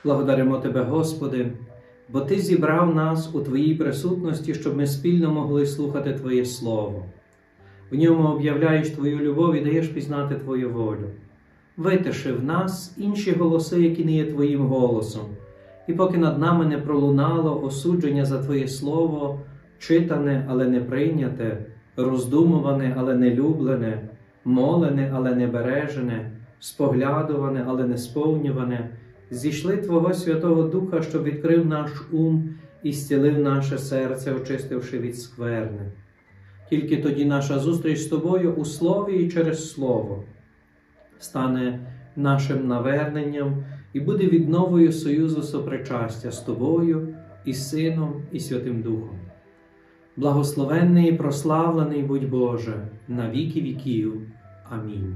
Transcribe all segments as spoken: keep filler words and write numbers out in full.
Благодаримо Тебе, Господи, бо Ти зібрав нас у Твоїй присутності, щоб ми спільно могли слухати Твоє Слово. В ньому об'являєш Твою любов і даєш пізнати Твою волю. Витиши в нас інші голоси, які не є Твоїм голосом. І поки над нами не пролунало осудження за Твоє Слово, читане, але не прийняте, роздумуване, але не люблене, молене, але не бережене, споглядуване, але не сповнюване, зійшли Твого Святого Духа, щоб відкрив наш ум і зцілив наше серце, очистивши від скверни. Тільки тоді наша зустріч з Тобою у Слові і через Слово стане нашим наверненням і буде відновою союзу сопричастя з Тобою, і Сином, і Святим Духом. Благословенний і прославлений будь Боже, на віки віків. Амінь.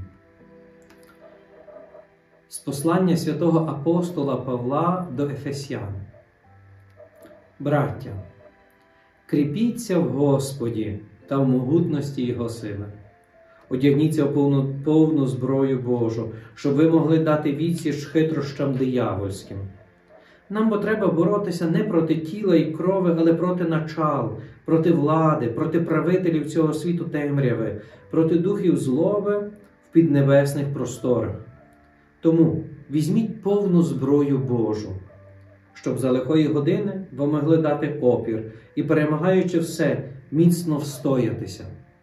З послання святого апостола Павла до Ефесян. Браття, кріпіться в Господі та в могутності Його сили. Одягніться в повну, повну зброю Божу, щоб ви могли дати відсіч хитрощам диявольським. Нам бо треба боротися не проти тіла і крови, але проти начал, проти влади, проти правителів цього світу темряви, проти духів злоби в піднебесних просторах. Тому візьміть повну зброю Божу, щоб за лихої години ви могли дати опір і, перемагаючи все, міцно встоятися.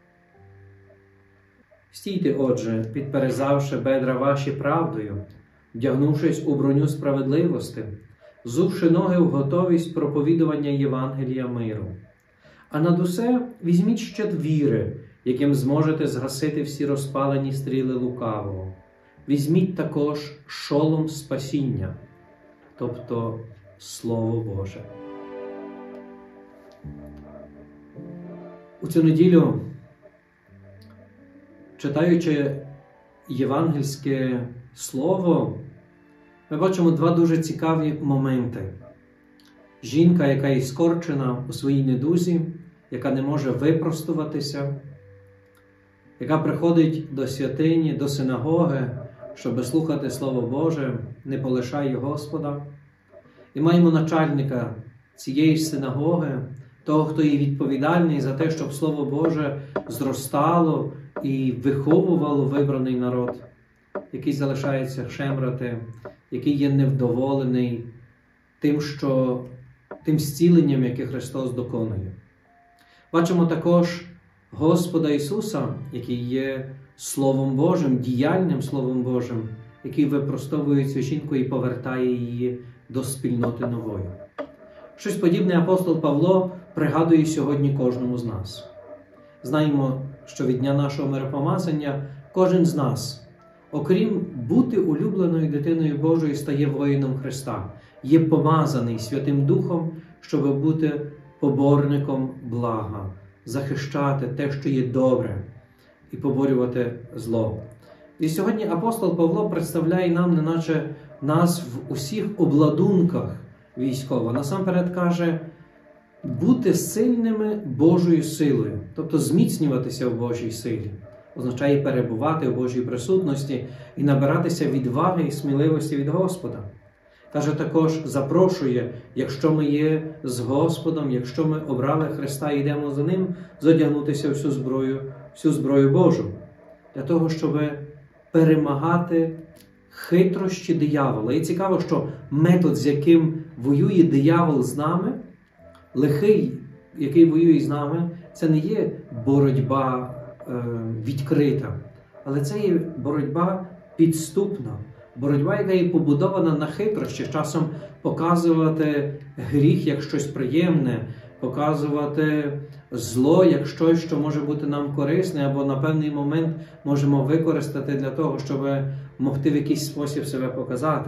Стійте, отже, підперезавши бедра ваші правдою, вдягнувшись у броню справедливості, зувши ноги в готовість проповідування Євангелія миру. А над усе візьміть щит віри, яким зможете згасити всі розпалені стріли лукавого. Візьміть також шолом спасіння, тобто Слово Боже. У цю неділю, читаючи євангельське слово, ми бачимо два дуже цікаві моменти. Жінка, яка іскорчена у своїй недузі, яка не може випростуватися, яка приходить до святині, до синагоги, щоб слухати Слово Боже, не полишає Господа. І маємо начальника цієї ж синагоги, того, хто є відповідальний за те, щоб Слово Боже зростало і виховувало вибраний народ, який залишається шемрати, який є невдоволений тим, що, тим зціленням, яке Христос доконує. Бачимо також Господа Ісуса, який є Словом Божим, діяльним Словом Божим, який випростовує цю жінку і повертає її до спільноти нової. Щось подібне апостол Павло пригадує сьогодні кожному з нас. Знаємо, що від дня нашого миропомазання кожен з нас, окрім бути улюбленою дитиною Божою, стає воїном Христа, є помазаний Святим Духом, щоб бути поборником блага, захищати те, що є добре, і поборювати зло. І сьогодні апостол Павло представляє нам, неначе нас в усіх обладунках військово. Насамперед каже, бути сильними Божою силою, тобто зміцнюватися в Божій силі. Означає перебувати в Божій присутності і набиратися відваги і сміливості від Господа. Каже також, запрошує, якщо ми є з Господом, якщо ми обрали Христа і йдемо за Ним, зодягнутися всю зброю, всю зброю Божу. Для того, щоб перемагати хитрощі диявола. І цікаво, що метод, з яким воює диявол з нами, лихий, який воює з нами, це не є боротьба е, відкрита, але це є боротьба підступна. Боротьба, яка є побудована на хитрощі, часом показувати гріх як щось приємне, показувати зло як щось, що може бути нам корисне, або на певний момент можемо використати для того, щоб могти в якийсь спосіб себе показати.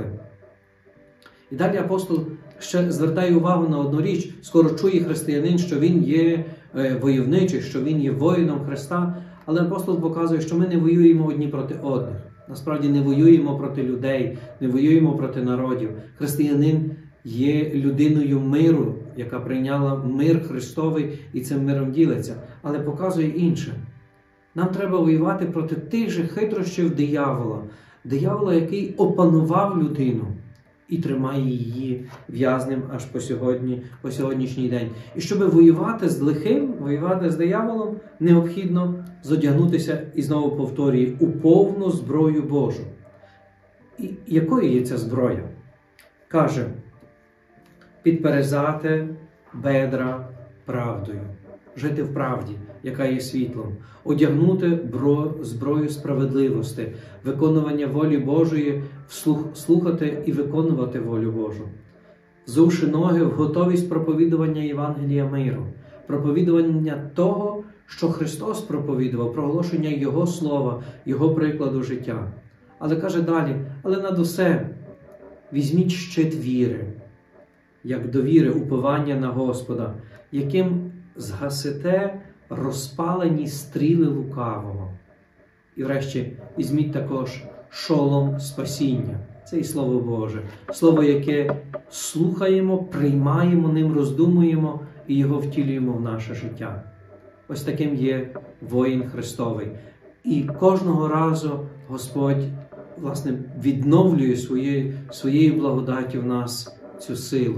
І далі апостол ще звертає увагу на одну річ. Скоро чує християнин, що він є войовничий, що він є воїном Христа, але апостол показує, що ми не воюємо одні проти одних. Насправді не воюємо проти людей, не воюємо проти народів. Християнин є людиною миру, яка прийняла мир Христовий і цим миром ділиться, але показує інше. Нам треба воювати проти тих же хитрощів диявола, диявола, який опанував людину, і тримає її в'язнем аж по сьогодні, по сьогоднішній день. І щоб воювати з лихим, воювати з дияволом, необхідно зодягнутися, і знову повторюю, у повну зброю Божу. І якою є ця зброя? Каже, підперезати бедра правдою, жити в правді, яка є світлом, одягнути зброю справедливості, виконування волі Божої, слухати і виконувати волю Божу, взувши ноги в готовість проповідування Євангелія миру, проповідування того, що Христос проповідував, проголошення Його слова, Його прикладу життя. Але каже далі, але над усе візьміть щит віри, як довіри, уповання на Господа, яким згасите розпалені стріли лукавого. І врешті візьміть також шолом спасіння. Це і Слово Боже. Слово, яке слухаємо, приймаємо ним, роздумуємо і його втілюємо в наше життя. Ось таким є воїн Христовий. І кожного разу Господь, власне, відновлює своєю, своєю благодаттю в нас цю силу.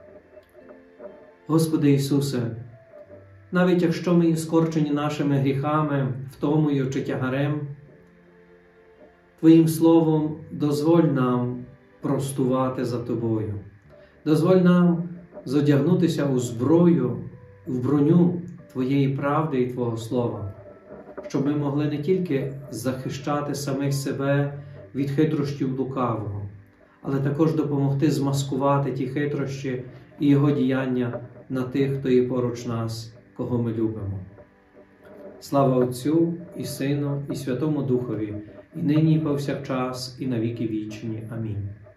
Господи Ісусе, навіть якщо ми є скорчені нашими гріхами, втомою чи тягарем, Твоїм Словом дозволь нам простувати за Тобою. Дозволь нам зодягнутися у зброю, в броню Твоєї правди і Твого Слова, щоб ми могли не тільки захищати самих себе від хитрощів лукавого, але також допомогти змаскувати ті хитрощі і його діяння на тих, хто є поруч нас, кого ми любимо. Слава Отцю і Сину і Святому Духові, і нині, і повсякчас, і на віки вічні. Амінь.